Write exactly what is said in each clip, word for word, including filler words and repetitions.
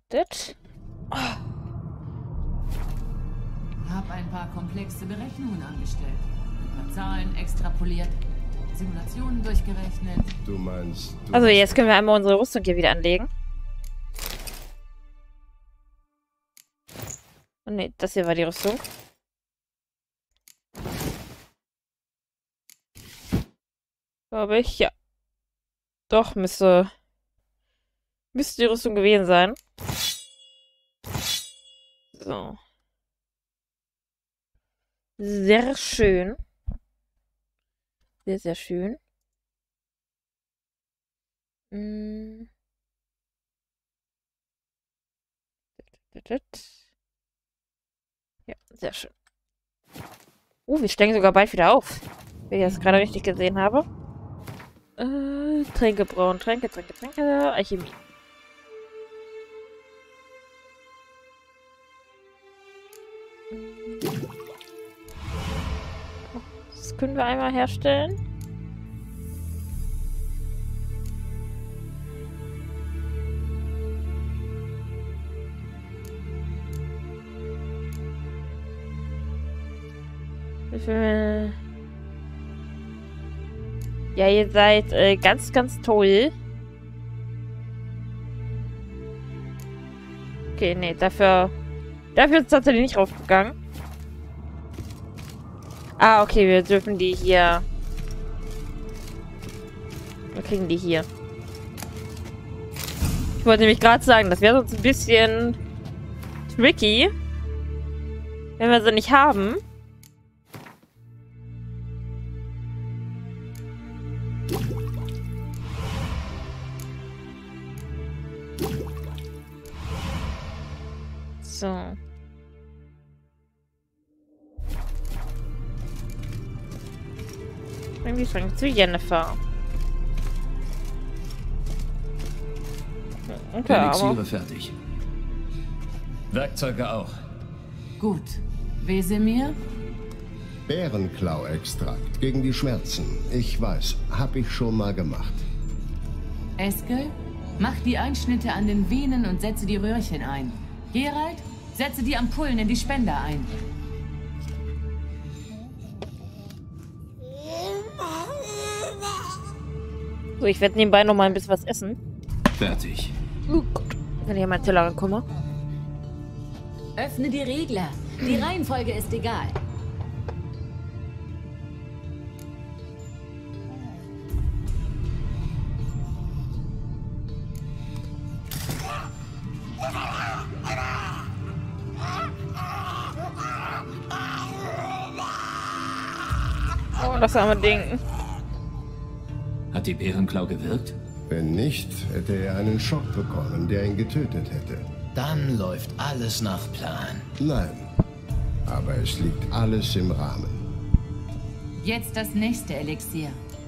Das. Oh. Hab ein paar komplexe Berechnungen angestellt. Ein paar Zahlen extrapoliert. Simulationen durchgerechnet. Du meinst... Du Also jetzt können wir einmal unsere Rüstung hier wieder anlegen. Oh ne, das hier war die Rüstung. Glaube ich, ja. Doch, müsste... Müsste die Rüstung gewesen sein. So. Sehr schön. Sehr, sehr schön. Hm. Ja, sehr schön. Uh, wir steigen sogar bald wieder auf. Wenn ich das gerade richtig gesehen habe. Äh, Tränke brauen. Tränke, Tränke, Tränke. Alchemie. Das können wir einmal herstellen. Ja, ihr seid äh, ganz, ganz toll. Okay, nee, dafür... Dafür ist es tatsächlich nicht raufgegangen. Ah, okay, wir dürfen die hier... Wir kriegen die hier. Ich wollte nämlich gerade sagen, das wäre sonst ein bisschen... tricky. Wenn wir sie nicht haben. So. Irgendwie fangen zu Jennifer. Okay, Elixiere aber... fertig. Werkzeuge auch. Gut. Wesemir? Bärenklau-Extrakt gegen die Schmerzen. Ich weiß, hab ich schon mal gemacht. Eskel? Mach die Einschnitte an den Venen und setze die Röhrchen ein. Geralt? Setze die Ampullen in die Spender ein. So, ich werde nebenbei noch mal ein bisschen was essen. Fertig. Oh Gott. Wenn ich an meinen Teller rankomme. Öffne die Regler. Die Reihenfolge ist egal. Oh, das arme Ding. Hat die Bärenklau gewirkt? Wenn nicht, hätte er einen Schock bekommen, der ihn getötet hätte. Dann läuft alles nach Plan. Nein, aber es liegt alles im Rahmen. Jetzt das nächste Elixier.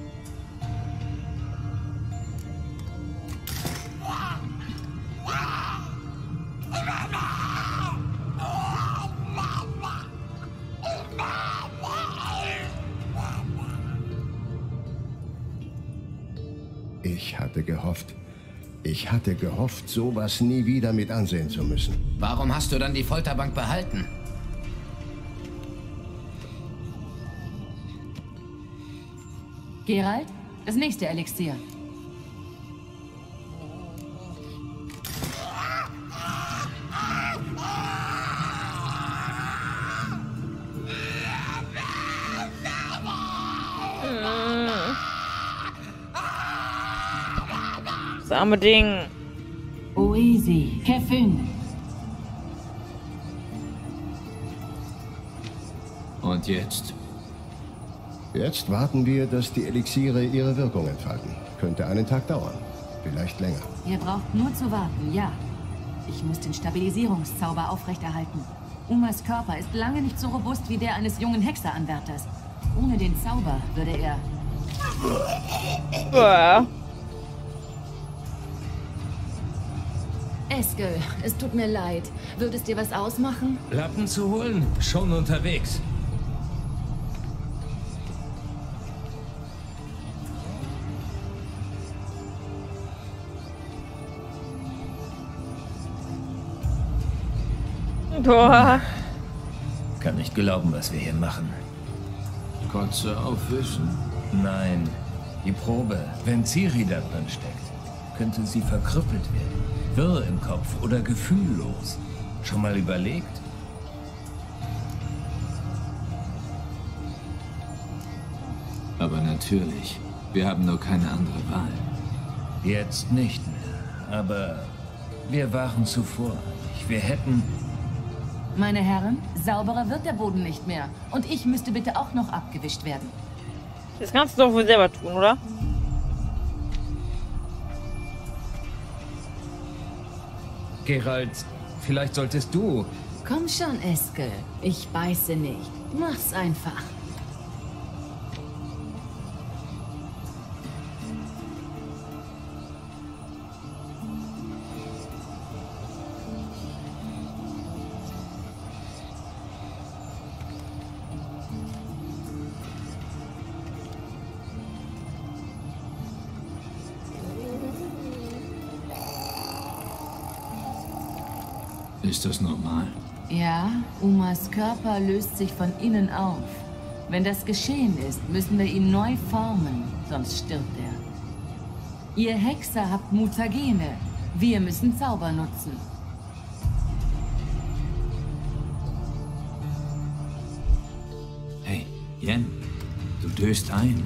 Ich hatte gehofft, ich hatte gehofft, sowas nie wieder mit ansehen zu müssen. Warum hast du dann die Folterbank behalten? Geralt, das nächste Elixier. Das arme Ding. Oesi, Kefün. Und jetzt? Jetzt warten wir, dass die Elixiere ihre Wirkung entfalten. Könnte einen Tag dauern. Vielleicht länger. Ihr braucht nur zu warten, ja. Ich muss den Stabilisierungszauber aufrechterhalten. Umas Körper ist lange nicht so robust wie der eines jungen Hexeranwärters. Ohne den Zauber würde er... Uah. Eskel, es tut mir leid. Würde es dir was ausmachen? Lappen zu holen? Schon unterwegs. Boah. Kann nicht glauben, was wir hier machen. Kotze aufwischen? Nein, die Probe. Wenn Ciri da drin steckt, könnte sie verkrüppelt werden. Wirr im Kopf oder gefühllos. Schon mal überlegt? Aber natürlich. Wir haben nur keine andere Wahl. Jetzt nicht mehr. Aber wir waren zuvor. Wir hätten... Meine Herren, sauberer wird der Boden nicht mehr. Und ich müsste bitte auch noch abgewischt werden. Das kannst du doch wohl selber tun, oder? Geralt, vielleicht solltest du... Komm schon, Eskel. Ich beiße nicht. Mach's einfach. Ist das normal? Ja, Umas Körper löst sich von innen auf. Wenn das geschehen ist, müssen wir ihn neu formen, sonst stirbt er. Ihr Hexer habt Mutagene. Wir müssen Zauber nutzen. Hey, Yen, du döst ein.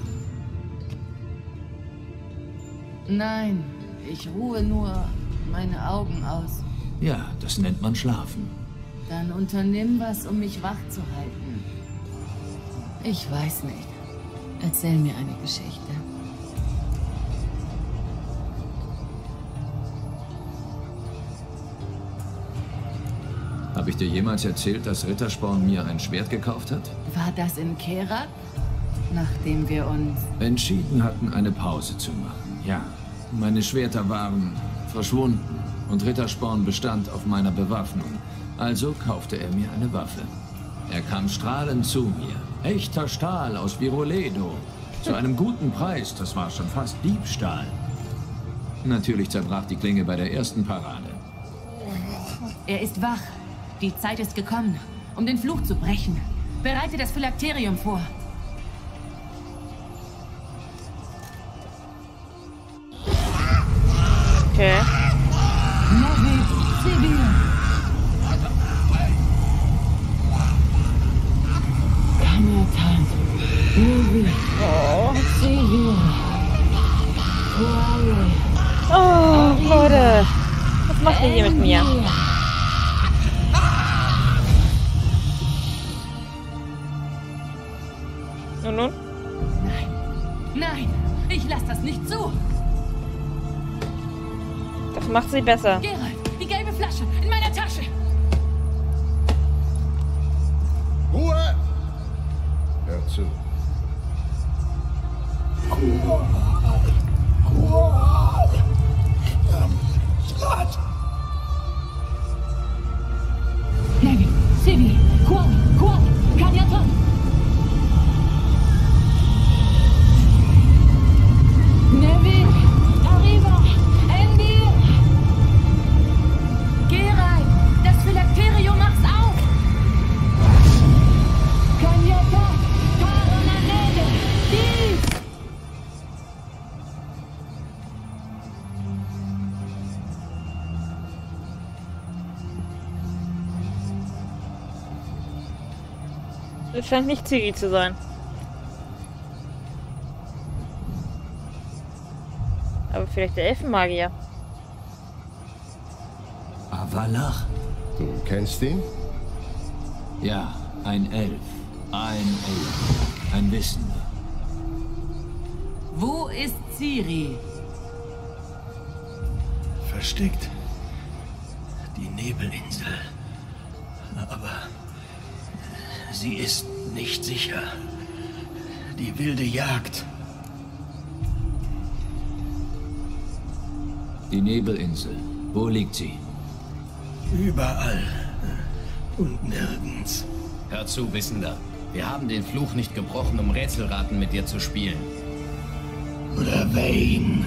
Nein, ich ruhe nur meine Augen aus. Ja, das nennt man Schlafen. Dann unternimm was, um mich wach zu halten. Ich weiß nicht. Erzähl mir eine Geschichte. Habe ich dir jemals erzählt, dass Rittersporn mir ein Schwert gekauft hat? War das in Kerak? Nachdem wir uns... Entschieden hatten, eine Pause zu machen. Ja, meine Schwerter waren verschwunden. Und Rittersporn bestand auf meiner Bewaffnung. Also kaufte er mir eine Waffe. Er kam strahlend zu mir. Echter Stahl aus Viroledo. Zu einem guten Preis, das war schon fast Diebstahl. Natürlich zerbrach die Klinge bei der ersten Parade. Er ist wach. Die Zeit ist gekommen, um den Fluch zu brechen. Bereite das Phylakterium vor. Okay. Oh. Oh, Leute. Was macht ihr hier mit mir? Und nun? Nein. Nein. Ich lasse das nicht zu. Das macht sie besser. Geralt, die gelbe Flasche in meiner Tasche. Ruhe! Hör zu. Neville, Ciri, Qual, Qual, Kanyatan. Neville, arriva, Endir. Geralt, das Phylakterium macht's auf. Kanyatan, Karonanede, dies. Das scheint nicht Ciri zu sein. Aber vielleicht der Elfenmagier. Avalach? Du kennst ihn? Ja, ein Elf. Ein Elf. Ein Wissender. Wo ist Ciri? Versteckt. Die Nebelinsel. Aber sie ist nicht sicher. Die wilde Jagd. Die Nebelinsel. Wo liegt sie? Überall und nirgends. Hör zu, Wissender. Wir haben den Fluch nicht gebrochen, um Rätselraten mit dir zu spielen. Arvain.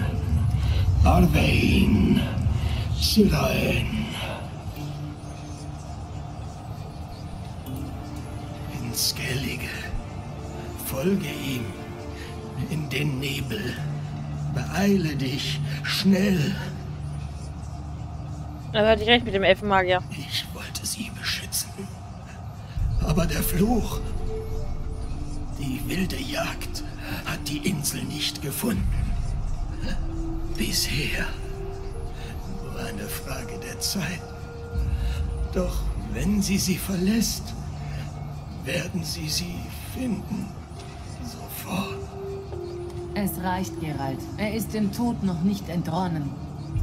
Arvain. Siraen. Folge ihm. In den Nebel. Beeile dich. Schnell. Da hatte ich recht mit dem Elfenmagier. Ich wollte sie beschützen. Aber der Fluch... Die wilde Jagd hat die Insel nicht gefunden. Bisher. Nur eine Frage der Zeit. Doch wenn sie sie verlässt, werden sie sie finden. Sofort. Es reicht, Geralt. Er ist dem Tod noch nicht entronnen.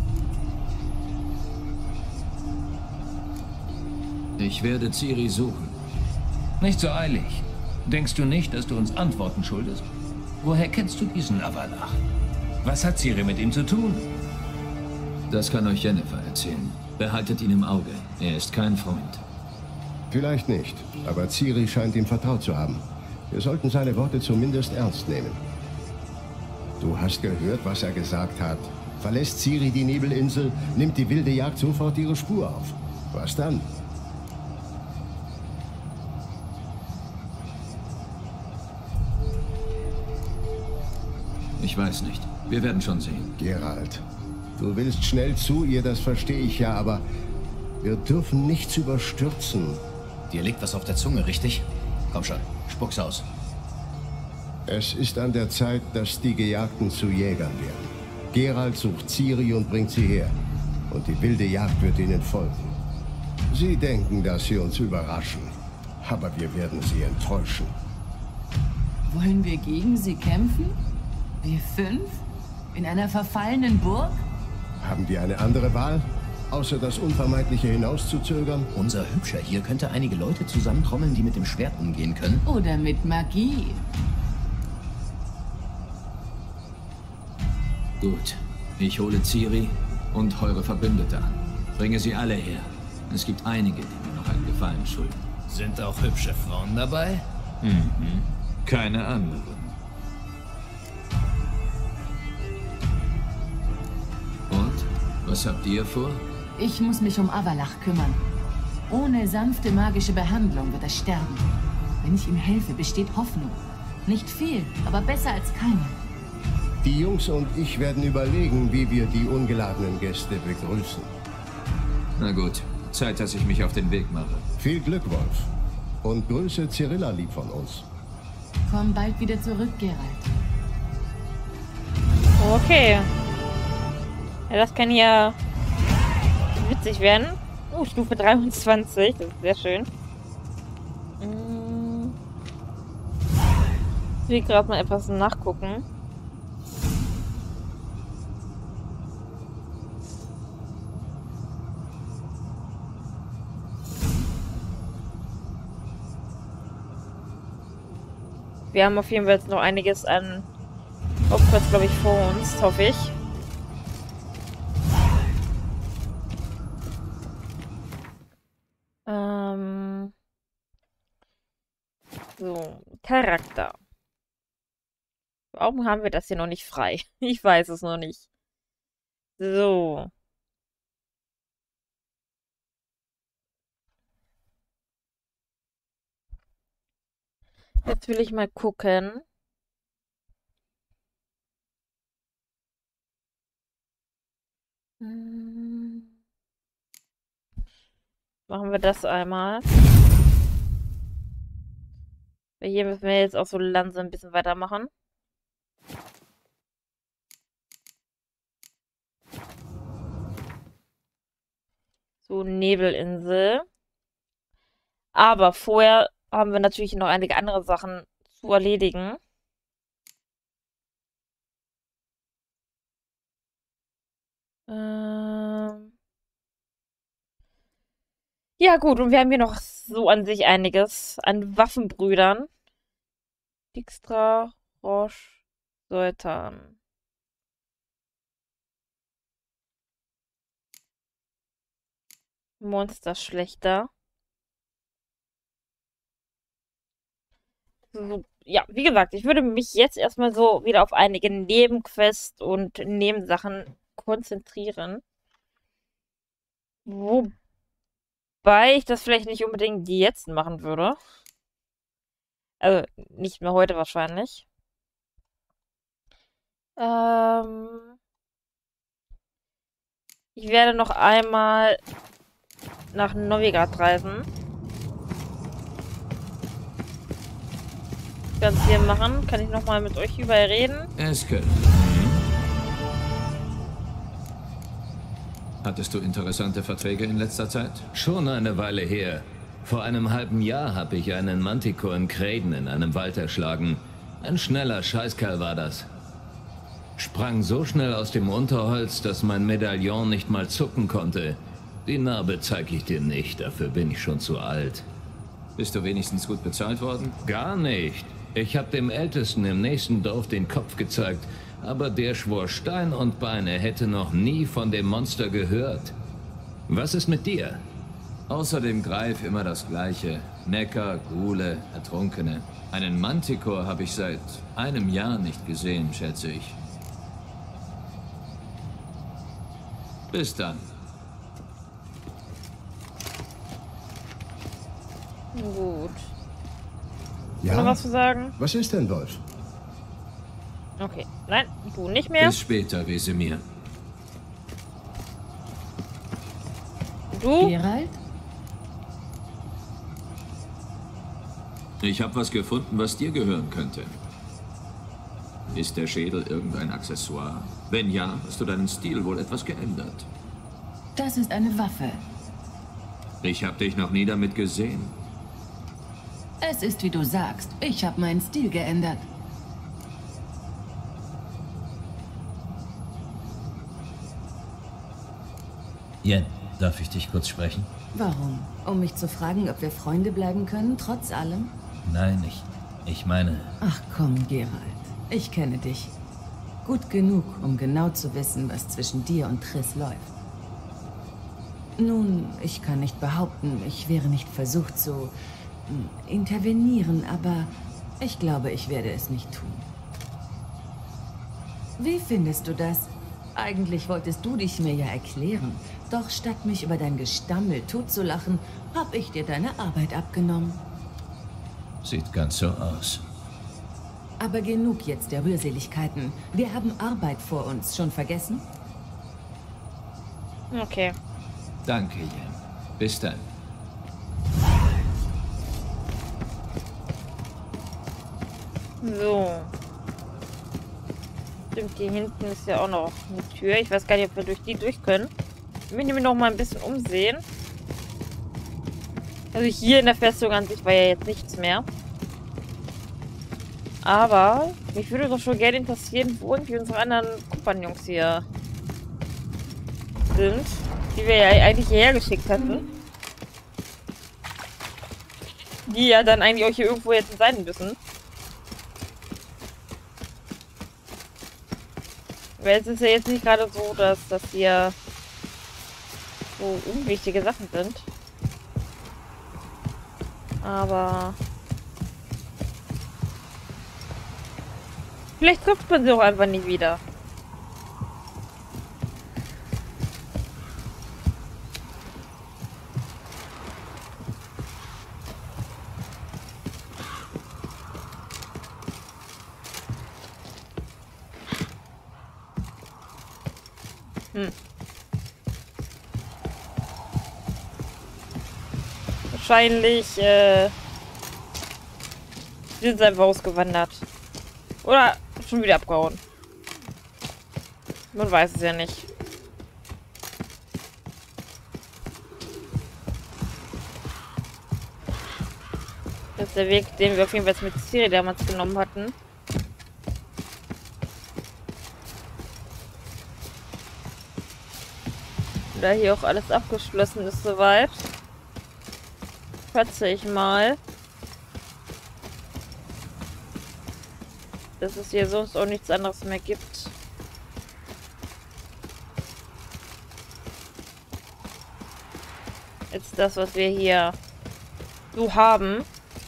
Ich werde Ciri suchen. Nicht so eilig. Denkst du nicht, dass du uns Antworten schuldest? Woher kennst du diesen Avalach? Was hat Ciri mit ihm zu tun? Das kann euch Jennifer erzählen. Behaltet ihn im Auge. Er ist kein Freund. Vielleicht nicht, aber Ciri scheint ihm vertraut zu haben. Wir sollten seine Worte zumindest ernst nehmen. Du hast gehört, was er gesagt hat. Verlässt Ciri die Nebelinsel, nimmt die wilde Jagd sofort ihre Spur auf. Was dann? Ich weiß nicht. Wir werden schon sehen. Geralt, du willst schnell zu ihr, das verstehe ich ja, aber wir dürfen nichts überstürzen. Dir liegt was auf der Zunge, richtig? Komm schon, spuck's aus. Es ist an der Zeit, dass die Gejagten zu Jägern werden. Geralt sucht Ciri und bringt sie her. Und die wilde Jagd wird ihnen folgen. Sie denken, dass sie uns überraschen. Aber wir werden sie enttäuschen. Wollen wir gegen sie kämpfen? Wir fünf? In einer verfallenen Burg? Haben wir eine andere Wahl? Außer das Unvermeidliche hinauszuzögern? Unser Hübscher hier könnte einige Leute zusammentrommeln, die mit dem Schwert umgehen können. Oder mit Magie? Gut. Ich hole Ciri und eure Verbündete an. Bringe sie alle her. Es gibt einige, die mir noch einen Gefallen schulden. Sind auch hübsche Frauen dabei? Mhm. Keine anderen. Und? Was habt ihr vor? Ich muss mich um Avalach kümmern. Ohne sanfte magische Behandlung wird er sterben. Wenn ich ihm helfe, besteht Hoffnung. Nicht viel, aber besser als keine. Die Jungs und ich werden überlegen, wie wir die ungeladenen Gäste begrüßen. Na gut, Zeit, dass ich mich auf den Weg mache. Viel Glück, Wolf. Und Grüße Cyrilla lieb von uns. Komm bald wieder zurück, Geralt. Okay. Ja, das kann hier witzig werden. Oh, Stufe dreiundzwanzig. Das ist sehr schön. Hm. Ich will gerade mal etwas nachgucken. Wir haben auf jeden Fall jetzt noch einiges an Hauptquest, glaube ich, vor uns, hoffe ich. Ähm so, Charakter. Warum haben wir das hier noch nicht frei? Ich weiß es noch nicht. So. Jetzt will ich mal gucken. Hm. Machen wir das einmal. Weil hier müssen wir jetzt auch so langsam ein bisschen weitermachen. So, Nebelinsel. Aber vorher haben wir natürlich noch einige andere Sachen zu erledigen. Ähm ja gut, und wir haben hier noch so an sich einiges an Waffenbrüdern. Dijkstra, Roche, Sultan. Monsterschlechter. So, ja, wie gesagt, ich würde mich jetzt erstmal so wieder auf einige Nebenquests und Nebensachen konzentrieren. Wobei ich das vielleicht nicht unbedingt jetzt machen würde. Also, nicht mehr heute wahrscheinlich. Ähm, ich werde noch einmal nach Novigrad reisen. Ganz hier machen. Kann ich nochmal mit euch überall reden? Eskel. Hattest du interessante Verträge in letzter Zeit? Schon eine Weile her. Vor einem halben Jahr habe ich einen Manticore in Kraden in einem Wald erschlagen. Ein schneller Scheißkerl war das. Sprang so schnell aus dem Unterholz, dass mein Medaillon nicht mal zucken konnte. Die Narbe zeige ich dir nicht, dafür bin ich schon zu alt. Bist du wenigstens gut bezahlt worden? Gar nicht. Ich habe dem Ältesten im nächsten Dorf den Kopf gezeigt, aber der schwor Stein und Beine, hätte noch nie von dem Monster gehört. Was ist mit dir? Außer dem Greif immer das Gleiche. Necker, Ghule, Ertrunkene. Einen Manticore habe ich seit einem Jahr nicht gesehen, schätze ich. Bis dann. Gut. Ja? Noch was zu sagen? Was ist denn, Wolf? Okay. Nein, du nicht mehr. Bis später, Wesemir. Du? Geralt? Ich habe was gefunden, was dir gehören könnte. Ist der Schädel irgendein Accessoire? Wenn ja, hast du deinen Stil wohl etwas geändert. Das ist eine Waffe. Ich habe dich noch nie damit gesehen. Es ist, wie du sagst. Ich habe meinen Stil geändert. Yen, darf ich dich kurz sprechen? Warum? Um mich zu fragen, ob wir Freunde bleiben können, trotz allem? Nein, ich, ich meine... Ach komm, Geralt. Ich kenne dich. Gut genug, um genau zu wissen, was zwischen dir und Triss läuft. Nun, ich kann nicht behaupten, ich wäre nicht versucht zu hm, intervenieren, aber ich glaube, ich werde es nicht tun. Wie findest du das? Eigentlich wolltest du dich mir ja erklären. Doch statt mich über dein Gestammel totzulachen, habe ich dir deine Arbeit abgenommen. Sieht ganz so aus. Aber genug jetzt der Rührseligkeiten. Wir haben Arbeit vor uns. Schon vergessen? Okay. Danke, Yen. Bis dann. So. Stimmt, hier hinten ist ja auch noch eine Tür. Ich weiß gar nicht, ob wir durch die durch können. Ich will mich noch mal ein bisschen umsehen. Also hier in der Festung an sich war ja jetzt nichts mehr. Aber mich würde doch schon gerne interessieren, wo irgendwie unsere anderen Kompagnons hier sind, die wir ja eigentlich hierher geschickt hatten. Die ja dann eigentlich auch hier irgendwo jetzt sein müssen. Weil es ist ja jetzt nicht gerade so, dass das hier so unwichtige Sachen sind. Aber vielleicht trifft man sie auch einfach nie wieder. Hm. Wahrscheinlich äh, sind sie einfach ausgewandert. Oder schon wieder abgehauen. Man weiß es ja nicht. Das ist der Weg, den wir auf jeden Fall mit Ciri damals genommen hatten. Da hier auch alles abgeschlossen ist soweit. Schätze ich mal. Dass es hier sonst auch nichts anderes mehr gibt. Jetzt das, was wir hier so haben.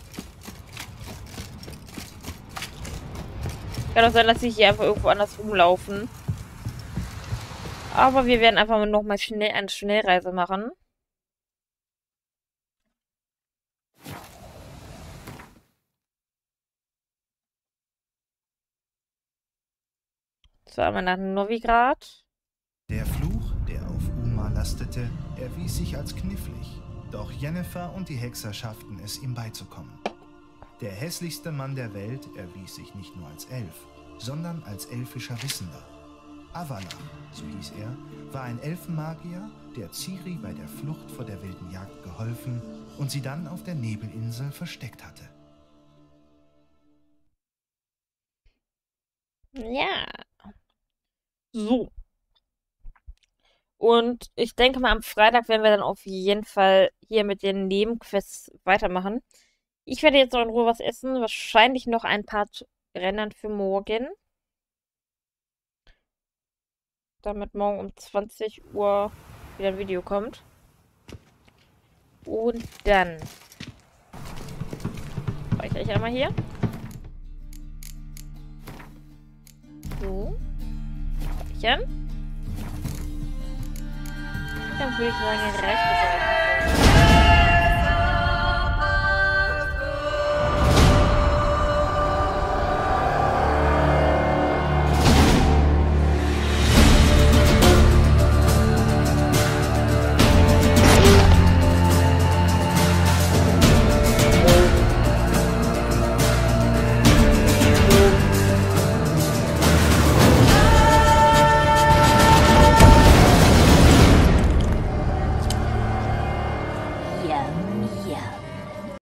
Kann auch sein, dass sie hier einfach irgendwo anders rumlaufen. Aber wir werden einfach noch mal schnell eine Schnellreise machen. wir einmal nach Novigrad. Der Fluch, der auf Uma lastete, erwies sich als knifflig. Doch Yennefer und die Hexer schafften es, ihm beizukommen. Der hässlichste Mann der Welt erwies sich nicht nur als Elf, sondern als elfischer Wissender. Avalach, so hieß er, war ein Elfenmagier, der Ciri bei der Flucht vor der wilden Jagd geholfen und sie dann auf der Nebelinsel versteckt hatte. Ja. So. Und ich denke mal, am Freitag werden wir dann auf jeden Fall hier mit den Nebenquests weitermachen. Ich werde jetzt noch in Ruhe was essen. Wahrscheinlich noch ein paar Rennen für morgen. Damit morgen um zwanzig Uhr wieder ein Video kommt. Und dann speichere ich einmal hier. So. Speichern. Dann würde ich sagen, reicht das eigentlich. Yum, yum.